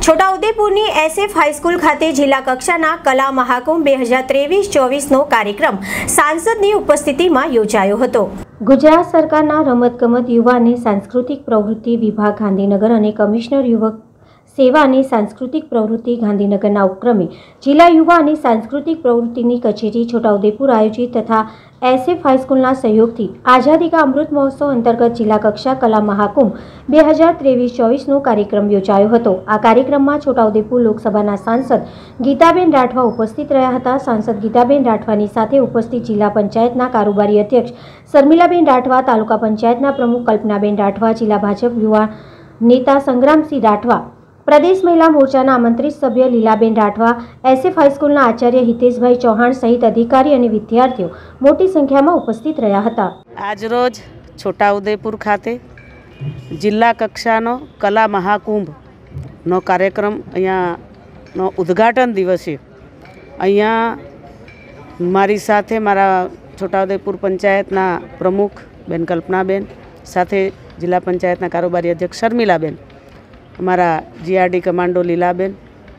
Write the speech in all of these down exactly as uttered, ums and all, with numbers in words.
છોટાઉદેપુરની SF high school ખાતે જિલ્લા કક્ષાના કલા મહાકુંભ બે હજાર ત્રેવીસ ચોવીસનો કાર્યક્રમ સાંસદની ઉપસ્થિતિમાં યોજાયો હતો। ગુજરાત સરકારના રમતગમત યુવા અને સાંસ્કૃતિક પ્રવૃત્તિ વિભાગ ગાંધીનગર અને કમિશનર યુવક સેવા અને સાંસ્કૃતિક પ્રવૃત્તિ ગાંધીનગરના ઉપક્રમે જિલ્લા યુવા અને સાંસ્કૃતિક પ્રવૃત્તિની કચેરી છોટાઉદેપુર આયોજિત તથા એસએફ હાઈસ્કૂલના સહયોગથી આઝાદી કા અમૃત મહોત્સવ અંતર્ગત જિલ્લા કક્ષા કલા મહાકુંભ બે હજાર ત્રેવીસ ચોવીસનો કાર્યક્રમ યોજાયો હતો। આ કાર્યક્રમમાં છોટાઉદેપુર લોકસભાના સાંસદ ગીતાબેન રાઠવા ઉપસ્થિત રહ્યા હતા। સાંસદ ગીતાબેન રાઠવાની સાથે ઉપસ્થિત જિલ્લા પંચાયતના કારોબારી અધ્યક્ષ શર્મિલાબેન રાઠવા, તાલુકા પંચાયતના પ્રમુખ કલ્પનાબેન રાઠવા, જિલ્લા ભાજપ યુવા નેતા સંગ્રામસિંહ રાઠવા, प्रदेश महिला मोर्चाना आमंत्रित सभ्य लीलाबेन राठवा, एसएफ हाईस्कूलना आचार्य हितेशभाई चौहान सहित अधिकारी और विद्यार्थीओ मोटी संख्या में उपस्थित रह्या हता। आज रोज छोटाउदेपुर खाते जिला कक्षानो कला महाकुंभ नो कार्यक्रम अहींयानो उद्घाटन दिवसे अहींया मारी साथे मारा छोटाउदेपुर पंचायतना प्रमुख बेन कल्पनाबेन, साथे जिला पंचायतना कारोबारी अध्यक्ष शर्मिलाबेन, हमारा जीआरडी कमांडो लीलाबेन,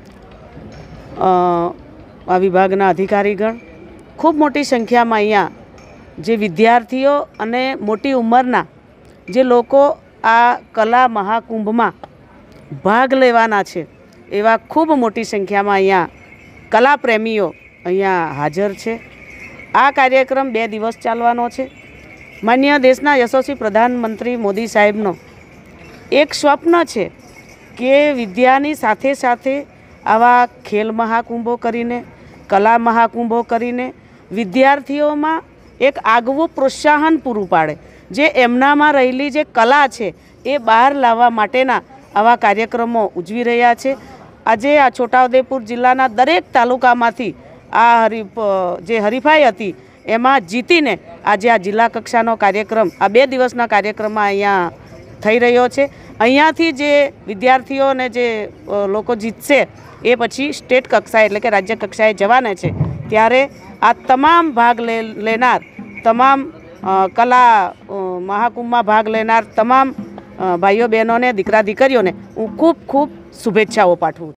आ विभागना अधिकारीगण, खूब मोटी संख्या में अहींया जे विद्यार्थीओ अने मोटी उमरना जे लोको आ कला महाकुंभ में भाग लेवाना छे एवा खूब मोटी संख्या में अहींया कला प्रेमीओ अहींया हाजर छे। आ कार्यक्रम बे दिवस चालवानो छे। माननीय देशना यशस्वी प्रधानमंत्री मोदी साहेबनो एक स्वप्न छे के विद्यानी साथे साथे आवा खेल महाकुंभो करीने, कला महाकुंभो करीने विद्यार्थीओ में एक आगवुं प्रोत्साहन पूरुं पाड़े, जे एमनामां रहेली जे कला छे ए बहार लाववा माटेना आवा कार्यक्रमों उजवी रह्या छे। आजे आ छोटाउदेपुर जिल्लाना दरेक तालुकामांथी आ हरीफ जे हरीफाई हती एमां जीतीने आजे आ जिल्ला कक्षानो कार्यक्रम आ बे दिवसना कार्यक्रममां अहींया थई रह्यो छे। अहींयाथी जे विद्यार्थीओ ने जे लोको जीतशे ए पछी स्टेट कक्षाए एटले के राज्य कक्षाए जवाना छे, त्यारे आ तमाम भाग ले लेनार तमाम कला महाकुंभ में भाग लेनार तमाम भाईओ बहनों ने, दीकरा दीकरीओने हूँ खूब खूब शुभेच्छाओ पाठवुं।